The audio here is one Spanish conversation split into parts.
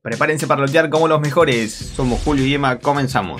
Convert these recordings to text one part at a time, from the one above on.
Prepárense para lootear como los mejores. Somos Julio y Emma, comenzamos.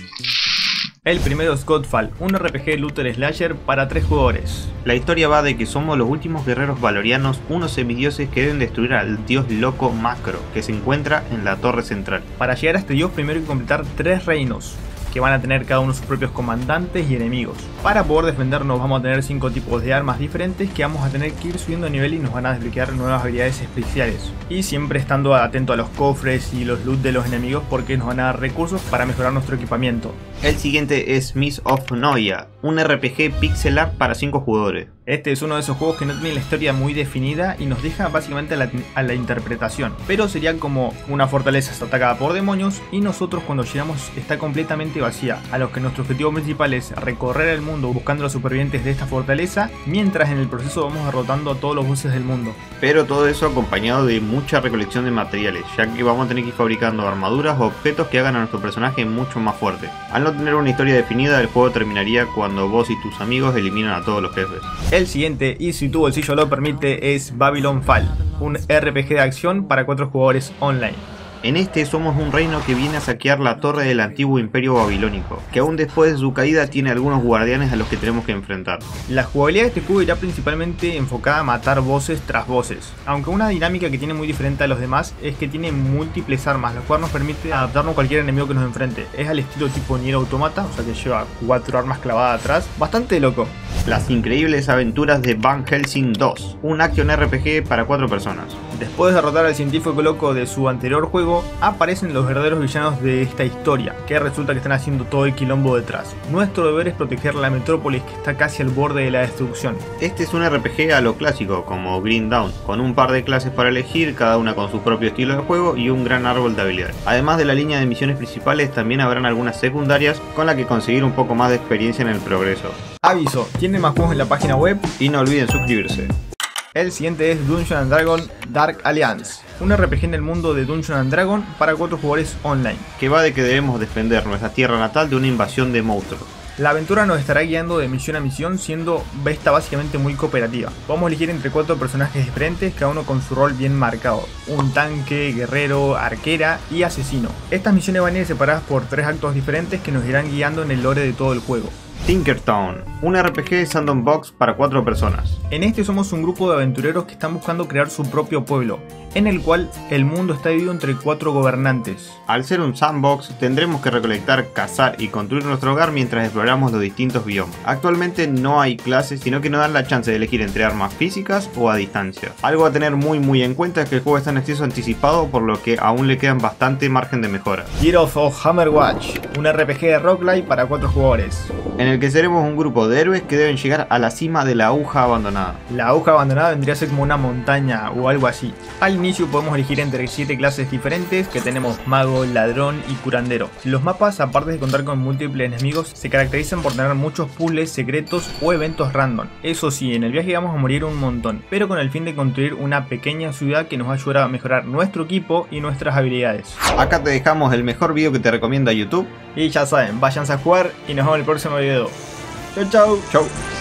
El primero es Godfall, un RPG looter slasher para 3 jugadores. La historia va de que somos los últimos guerreros valorianos, unos semidioses que deben destruir al dios loco Macro, que se encuentra en la torre central. Para llegar a este dios primero hay que completar 3 reinos, que van a tener cada uno sus propios comandantes y enemigos. Para poder defendernos vamos a tener 5 tipos de armas diferentes que vamos a tener que ir subiendo de nivel y nos van a desbloquear nuevas habilidades especiales. Y siempre estando atento a los cofres y los loot de los enemigos porque nos van a dar recursos para mejorar nuestro equipamiento. El siguiente es Mists of Noia, un RPG pixel art para 5 jugadores. Este es uno de esos juegos que no tiene la historia muy definida y nos deja básicamente a la interpretación. Pero sería como una fortaleza está atacada por demonios y nosotros cuando llegamos está completamente vacía. A los que nuestro objetivo principal es recorrer el mundo buscando a los supervivientes de esta fortaleza, mientras en el proceso vamos derrotando a todos los bosses del mundo. Pero todo eso acompañado de mucha recolección de materiales, ya que vamos a tener que ir fabricando armaduras o objetos que hagan a nuestro personaje mucho más fuerte. Al no tener una historia definida, el juego terminaría cuando vos y tus amigos eliminan a todos los jefes. El siguiente, y si tu bolsillo lo permite, es Babylon Fall, un RPG de acción para 4 jugadores online. En este somos un reino que viene a saquear la torre del antiguo imperio babilónico, que aún después de su caída tiene algunos guardianes a los que tenemos que enfrentar. La jugabilidad de este juego irá principalmente enfocada a matar bosses tras bosses, aunque una dinámica que tiene muy diferente a los demás es que tiene múltiples armas, lo cual nos permite adaptarnos a cualquier enemigo que nos enfrente. Es al estilo tipo Nier Automata, o sea que lleva 4 armas clavadas atrás, bastante loco. Las increíbles aventuras de Van Helsing 2, un action RPG para 4 personas. Después de derrotar al científico loco de su anterior juego, aparecen los verdaderos villanos de esta historia, que resulta que están haciendo todo el quilombo detrás. Nuestro deber es proteger la metrópolis que está casi al borde de la destrucción. Este es un RPG a lo clásico, como Green Dawn, con un par de clases para elegir, cada una con su propio estilo de juego y un gran árbol de habilidades. Además de la línea de misiones principales, también habrán algunas secundarias con las que conseguir un poco más de experiencia en el progreso. Aviso, tiene más juegos en la página web y no olviden suscribirse. El siguiente es Dungeons & Dragons Dark Alliance, un RPG en el mundo de Dungeons & Dragons para 4 jugadores online. Que va de que debemos defender nuestra tierra natal de una invasión de monstruos. La aventura nos estará guiando de misión a misión, siendo esta básicamente muy cooperativa. Vamos a elegir entre 4 personajes diferentes, cada uno con su rol bien marcado. Un tanque, guerrero, arquera y asesino. Estas misiones van a ir separadas por 3 actos diferentes que nos irán guiando en el lore de todo el juego. Tinkertown, un RPG sandbox para 4 personas. En este somos un grupo de aventureros que están buscando crear su propio pueblo, en el cual el mundo está dividido entre 4 gobernantes. Al ser un sandbox tendremos que recolectar, cazar y construir nuestro hogar mientras exploramos los distintos biomas. Actualmente no hay clases, sino que nos dan la chance de elegir entre armas físicas o a distancia. Algo a tener muy en cuenta es que el juego está en acceso anticipado, por lo que aún le quedan bastante margen de mejora. Heroes of Hammerwatch, un RPG de roguelike para 4 jugadores. En el que seremos un grupo de héroes que deben llegar a la cima de la aguja abandonada. La aguja abandonada vendría a ser como una montaña o algo así. Al inicio podemos elegir entre 7 clases diferentes, que tenemos mago, ladrón y curandero. Los mapas, aparte de contar con múltiples enemigos, se caracterizan por tener muchos puzzles secretos o eventos random. Eso sí, en el viaje vamos a morir un montón, pero con el fin de construir una pequeña ciudad que nos va a ayudar a mejorar nuestro equipo y nuestras habilidades. Acá te dejamos el mejor video que te recomienda YouTube. Y ya saben, váyanse a jugar y nos vemos en el próximo video. Chau chau. Chau.